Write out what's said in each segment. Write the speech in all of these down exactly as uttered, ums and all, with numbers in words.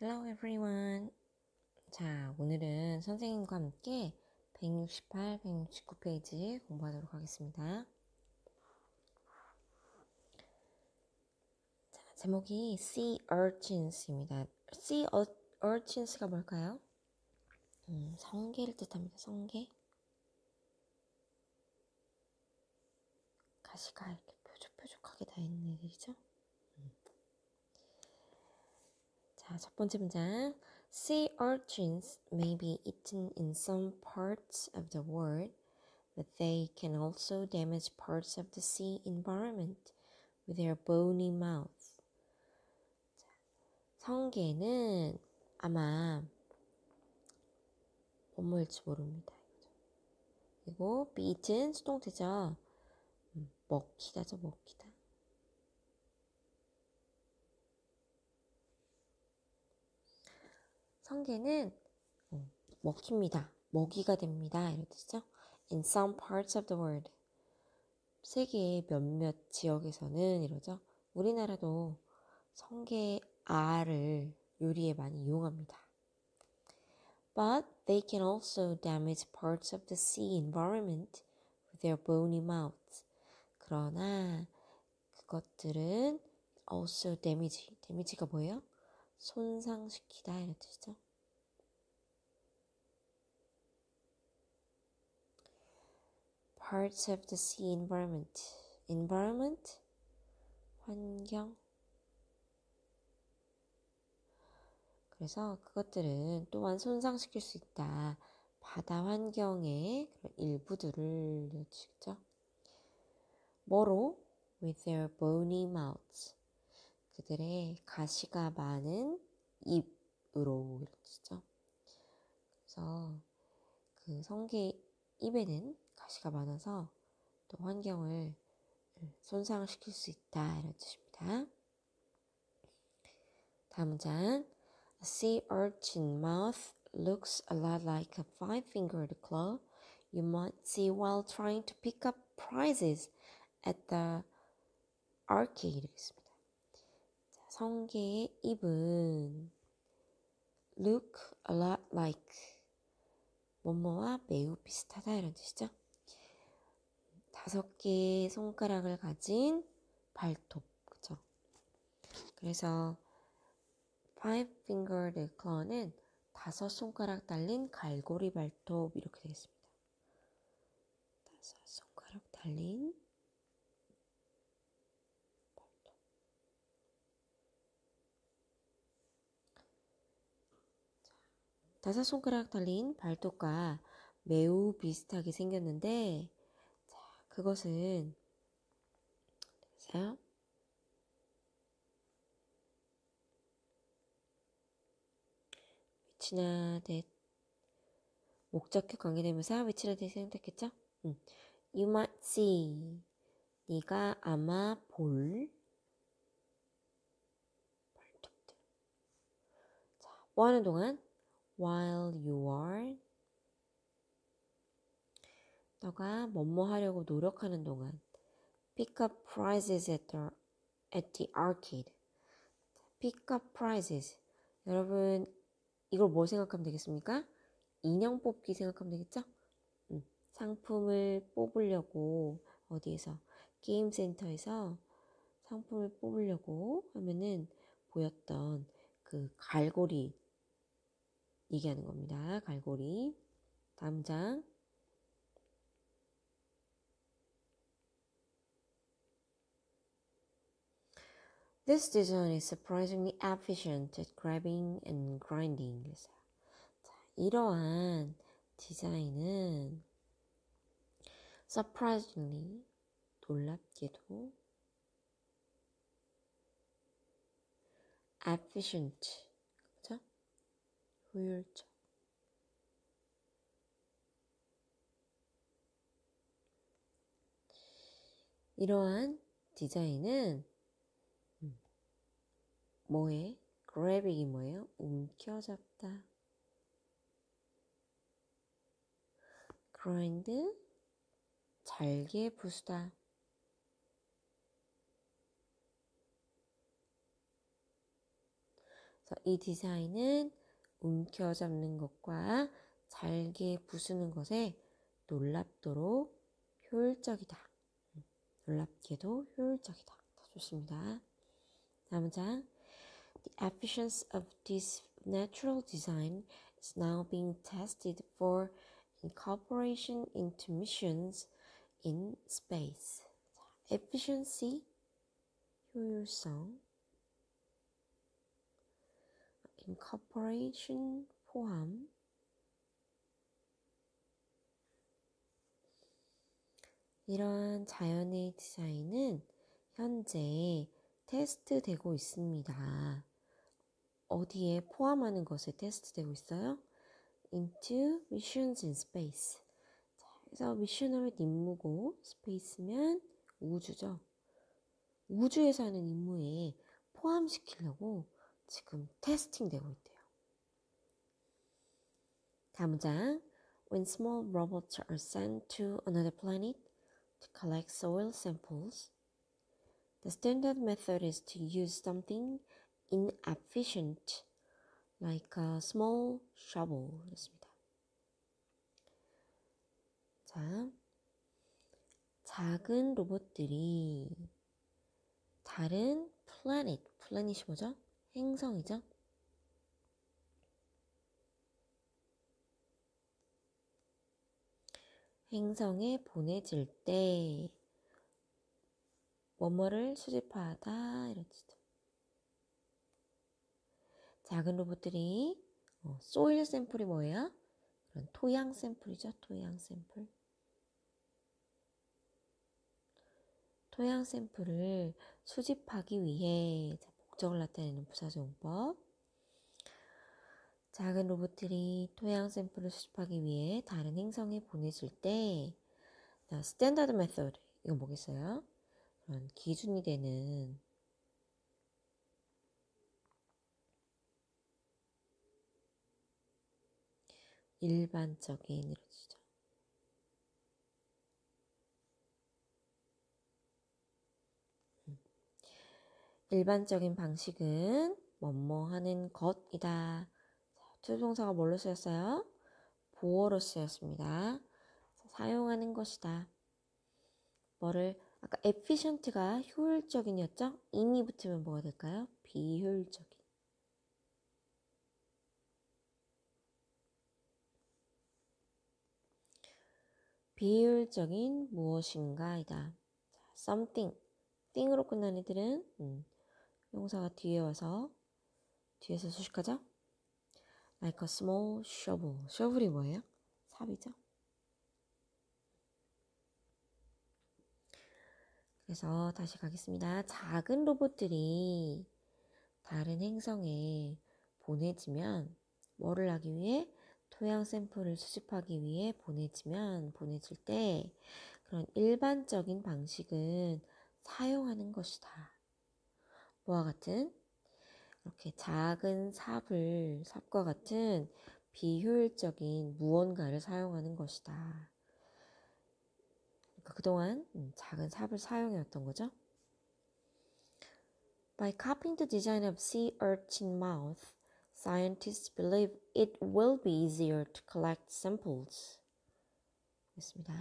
Hello everyone. 자, 오늘은 선생님과 함께 백육십팔, 백육십구 페이지 공부하도록 하겠습니다. 자, 제목이 Sea Urchins입니다. Sea Urchins가 뭘까요? 음, 성게를 뜻합니다. 성게. 가시가 이렇게 뾰족뾰족하게 다 있는 애들이죠. 음. 자, 첫 번째 문장. Sea urchins may be eaten in some parts of the world, but they can also damage parts of the sea environment with their bony mouth. 자, 성게는 아마 뭐뭐일지 모릅니다. 그리고 be eaten 수동태죠. 음, 먹히다죠, 먹히다. 성게는 어, 먹힙니다. 먹이가 됩니다. 이런 뜻이죠. In some parts of the world. 세계의 몇몇 지역에서는 이러죠. 우리나라도 성게 알을 요리에 많이 이용합니다. But they can also damage parts of the sea environment with their bony mouths. 그러나 그것들은 also damage. damage가 뭐예요? 손상시키다 이런 뜻이죠. Parts of the sea environment. environment? 환경. 그래서 그것들은 또한 손상시킬 수 있다. 바다 환경의 그런 일부들을 여치죠. 뭐로? With their bony mouths. 그들의 가시가 많은 입으로 이런 뜻이죠. 그래서 그 성게 입에는 가시가 많아서 또 환경을 손상시킬 수 있다 이런 뜻입니다. 다음 문장. A sea urchin mouth looks a lot like a five-fingered claw you might see while trying to pick up prizes at the arcade. 자, 성게의 입은 look a lot like 뭐뭐와 매우 비슷하다 이런 뜻이죠. 다섯 개의 손가락을 가진 발톱, 그쵸? 그래서 five-fingered claw는 다섯 손가락 달린 갈고리 발톱 이렇게 되겠습니다. 다섯 손가락 달린 발톱. 자, 다섯 손가락 달린 발톱과 매우 비슷하게 생겼는데, 자, 그것은 자, 위치나 대 목적격 관계대명사 위치나 대 선택했죠? 음. You might see. 네가 아마 볼 발톱들. 자, 뭐 하는 동안? While you are. 너가 뭐뭐 하려고 노력하는 동안. Pick up prizes at the, at the arcade. Pick up prizes. 여러분, 이걸 뭐 생각하면 되겠습니까? 인형 뽑기 생각하면 되겠죠? 음, 상품을 뽑으려고 어디에서? 게임 센터에서 상품을 뽑으려고 하면은 보였던 그 갈고리 얘기하는 겁니다. 갈고리. 다음 장. This design is surprisingly efficient at grabbing and grinding. 자, 이러한 디자인은 surprisingly 놀랍게도 efficient, 그죠? 효율적. 이러한 디자인은 음, 뭐에? grabbing이 뭐예요? 움켜잡다. grind, 잘게 부수다. 그래서 이 디자인은 움켜잡는 것과 잘게 부수는 것에 놀랍도록 효율적이다. 놀랍게도 효율적이다. 좋습니다. 다음 문장. The efficiency of this natural design is now being tested for incorporation into missions in space. 자, efficiency, 효율성, incorporation, 포함, 이런 자연의 디자인은 현재 테스트되고 있습니다. 어디에 포함하는 것에 테스트되고 있어요? Into missions in space. 자, 그래서 미션하면 임무고 스페이스면 우주죠. 우주에서 하는 임무에 포함시키려고 지금 테스팅되고 있대요. 다음 문장. When small robots are sent to another planet to collect soil samples, the standard method is to use something inefficient like a small shovel. 그렇습니다. 자, 작은 로봇들이 다른 planet, 플래닛이 뭐죠? 행성이죠? 행성에 보내질 때 뭐뭐를 수집하다 이런 뜻이죠. 작은 로봇들이 어, 소일 샘플이 뭐예요? 그런 토양 샘플이죠. 토양 샘플. 토양 샘플을 수집하기 위해 자, 목적을 나타내는 부사조용법. 작은 로봇들이 토양 샘플을 수집하기 위해 다른 행성에 보내질 때 스탠다드 메소드, 이거 뭐겠어요? 그런 기준이 되는 일반적인 이러죠. 일반적인 방식은 뭐뭐 하는 것이다. 투동사가 뭘로 쓰였어요? 보어로 쓰였습니다. 사용하는 것이다. 뭐를 아까 efficient가 효율적인이었죠? in이 붙으면 뭐가 될까요? 비효율적인. 비효율적인 무엇인가이다. something, thing으로 끝난 애들은 음, 용사가 뒤에 와서 뒤에서 수식하죠? Like a small shovel. shovel이 뭐예요? 삽이죠. 그래서 다시 가겠습니다. 작은 로봇들이 다른 행성에 보내지면 뭐를 하기 위해? 토양 샘플을 수집하기 위해 보내지면 보내질 때 그런 일반적인 방식은 사용하는 것이다. 뭐와 같은? 이렇게 작은 삽을, 삽과 같은 비효율적인 무언가를 사용하는 것이다. 그러니까 그동안 작은 삽을 사용해왔던 거죠. By copying the design of sea urchin mouth, scientists believe it will be easier to collect samples. 됐습니다.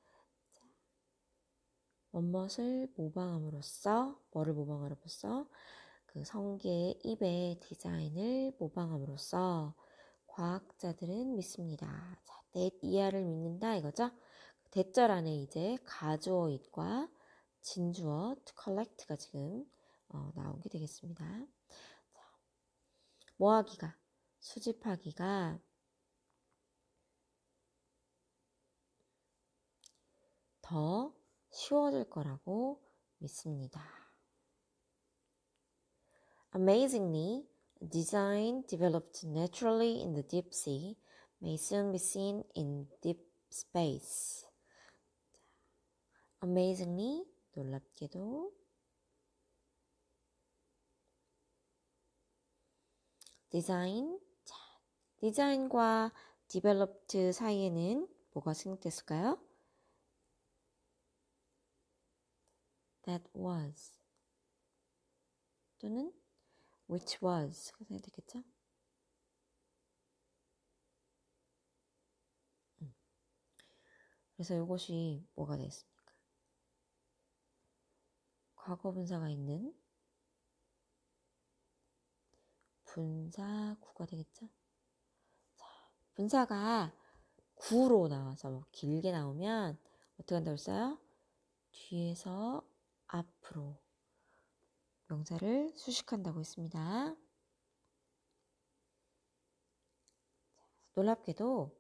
원것을 모방함으로써, 뭐를 모방함으로써? 그 성게의 입의 디자인을 모방함으로써 과학자들은 믿습니다. 자, that 이하를 믿는다 이거죠? 대절 안에 이제 가주어잇과 진주어 to collect가 지금 어, 나온 게 되겠습니다. 자, 뭐하기가, 수집하기가 더 쉬워질 거라고 믿습니다. Amazingly, a design developed naturally in the deep sea may soon be seen in deep space. Amazingly, 놀랍게도 디자인, 자, 디자인과 developed 사이에는 뭐가 생략됐을까요? That was 또는 which was. 그래서 해야 되겠죠? 음. 그래서 이것이 뭐가 되겠습니까? 과거 분사가 있는 분사구가 되겠죠? 자, 분사가 구로 나와서 뭐 길게 나오면 어떻게 한다고 했어요? 뒤에서 앞으로 명사를 수식한다고 했습니다. 놀랍게도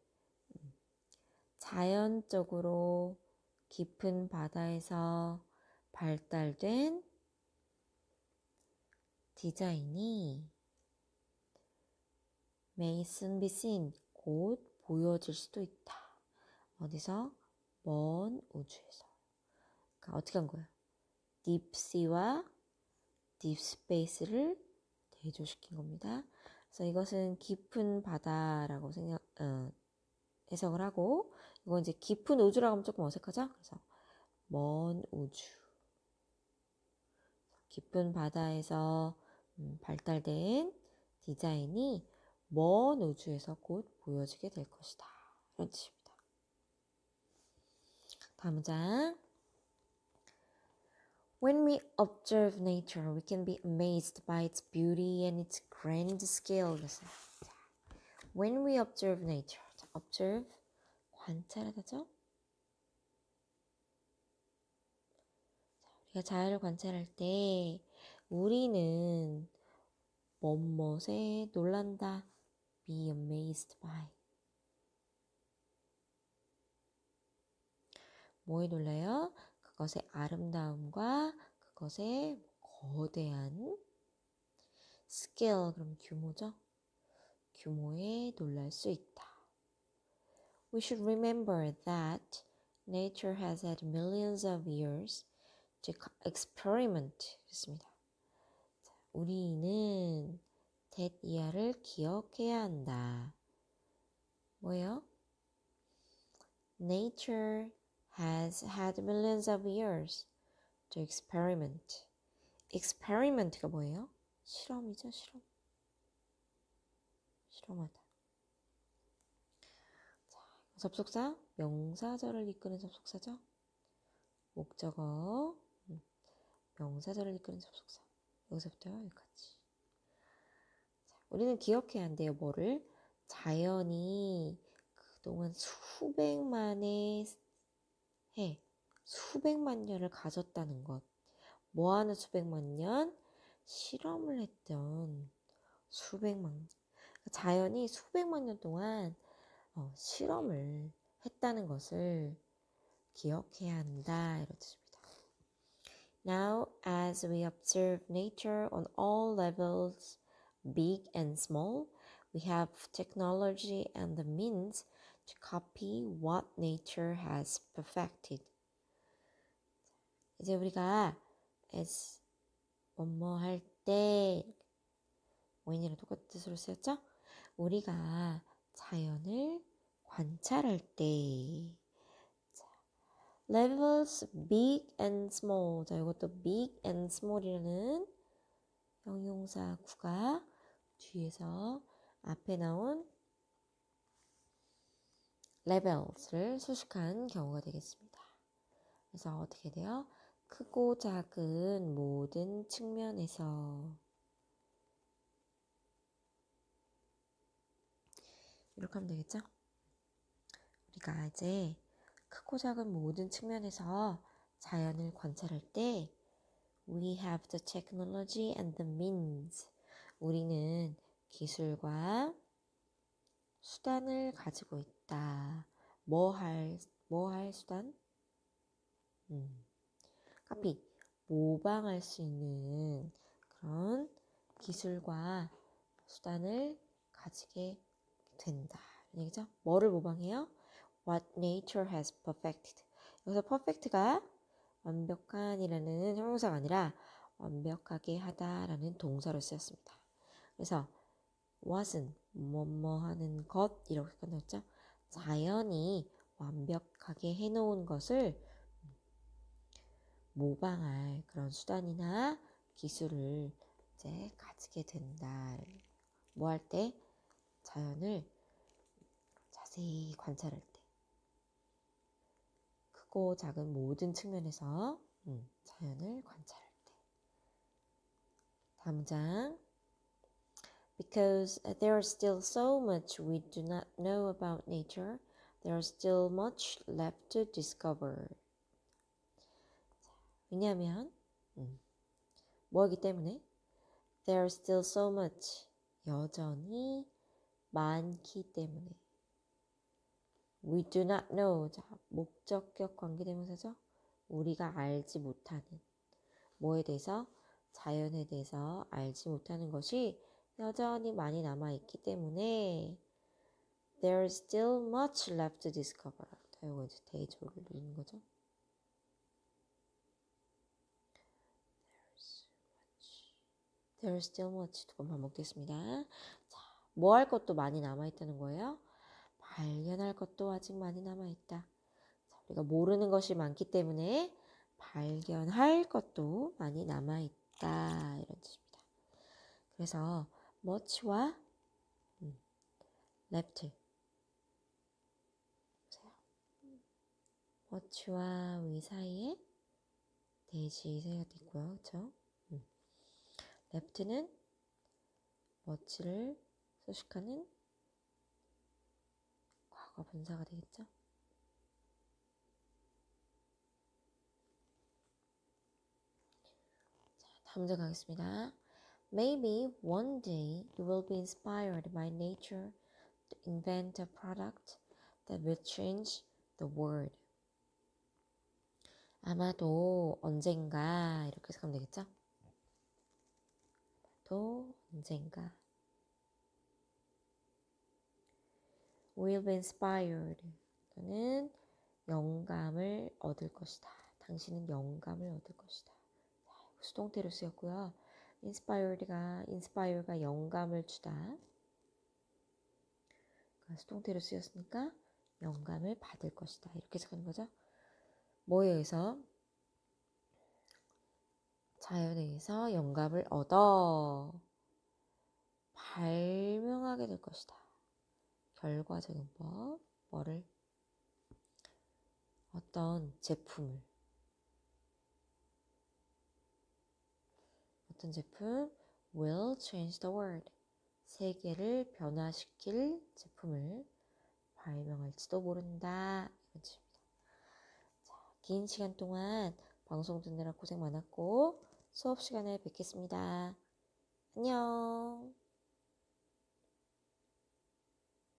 자연적으로 깊은 바다에서 발달된 디자인이 may soon be seen, 곧 보여질 수도 있다. 어디서? 먼 우주에서. 그러니까 어떻게 한 거예요? deep sea와 deep space를 대조시킨 겁니다. 그래서 이것은 깊은 바다라고 생각, 어, 해석을 하고, 이건 이제 깊은 우주라고 하면 조금 어색하죠? 그래서 먼 우주. 깊은 바다에서 음, 발달된 디자인이 먼 우주에서 곧 보여지게 될 것이다. 이런 뜻입니다. 다음 문장. When we observe nature, we can be amazed by its beauty and its grand scale. When we observe nature, observe, 관찰하다죠? 우리가 자연을 관찰할 때 우리는 뭐뭇에 놀란다. Be amazed by. 뭐에 놀라요? 그것의 아름다움과 그것의 거대한 scale, 그럼 규모죠? 규모에 놀랄 수 있다. We should remember that nature has had millions of years to experiment. 그렇습니다. 자, 우리는 대이하를 기억해야 한다. 뭐예요? Nature has had millions of years to experiment. experiment가 뭐예요? 실험이죠, 실험. 실험하다. 자, 접속사, 명사절을 이끄는 접속사죠. 목적어, 명사절을 이끄는 접속사. 여기서부터 여기까지. 자, 우리는 기억해야 한대요. 뭐를? 자연이 그동안 수백만의 해, 수백만 년을 가졌다는 것. 뭐하는 수백만 년? 실험을 했던 수백만 년. 자연이 수백만 년 동안 어, 실험을 했다는 것을 기억해야 한다. 이런 뜻입니다. Now, as we observe nature on all levels, big and small, we have technology and the means to copy what nature has perfected. 이제 우리가 as 뭐뭐 할 때 when이랑 똑같은 뜻으로 쓰였죠? 우리가 자연을 관찰할 때 자, levels big and small. 자, 이것도 big and small이라는 형용사 구가 뒤에서 앞에 나온 levels를 수식한 경우가 되겠습니다. 그래서 어떻게 돼요? 크고 작은 모든 측면에서 이렇게 하면 되겠죠? 우리가 이제 크고 작은 모든 측면에서 자연을 관찰할 때 We have the technology and the means. 우리는 기술과 수단을 가지고 있다. 뭐 할, 뭐 할 수단? 음. 카피. 모방할 수 있는 그런 기술과 수단을 가지게 된다. 얘기죠? 뭐를 모방해요? What nature has perfected. 여기서 perfect가 완벽한이라는 형용사가 아니라 완벽하게 하다라는 동사로 쓰였습니다. 그래서 what은 뭐뭐 하는 것 이렇게 끝났죠. 자연이 완벽하게 해놓은 것을 모방할 그런 수단이나 기술을 이제 가지게 된다. 뭐 할 때? 자연을 자세히 관찰할 때. 크고 작은 모든 측면에서 음, 자연을 관찰할 때. 다음 문장. Because there is still so much we do not know about nature, there is still much left to discover. 왜냐하면 음, 뭐하기 때문에? There is still so much. 여전히 많기 때문에. We do not know. 자, 목적격 관계대명사죠. 우리가 알지 못하는 뭐에 대해서? 자연에 대해서 알지 못하는 것이 여전히 많이 남아있기 때문에 There is still much left to discover. 자, 이거 이제 대조를 누르는 거죠. There is still much. 두 번 반복됐습니다. 자, 뭐 할 것도 많이 남아있다는 거예요. 발견할 것도 아직 많이 남아있다. 자, 우리가 모르는 것이 많기 때문에 발견할 것도 많이 남아있다. 이런 뜻입니다. 그래서 much와 음, left. 보세요. much와 위 사이에 대시 세가 있고요. 그렇죠? 음. left는 much를 소식하는 과거 분사가 되겠죠? 자, 다음 문제 가겠습니다. Maybe one day you will be inspired by nature to invent a product that will change the world. 아마도 언젠가 이렇게 해석하면 되겠죠? 또 언젠가 will be inspired. 너는 영감을 얻을 것이다. 당신은 영감을 얻을 것이다. 자, 수동태로 쓰였고요. inspired가 inspire가 영감을 주다. 그러니까 수동태로 쓰였으니까 영감을 받을 것이다. 이렇게 해석하는 거죠. 뭐에 의해서? 자연에 의해서 영감을 얻어 발명하게 될 것이다. 결과적인 법, 뭐를? 어떤 제품을. 어떤 제품? will change the world. 세계를 변화시킬 제품을 발명할지도 모른다. 이런 뜻입니다. 자, 긴 시간 동안 방송 듣느라 고생 많았고 수업 시간에 뵙겠습니다. 안녕.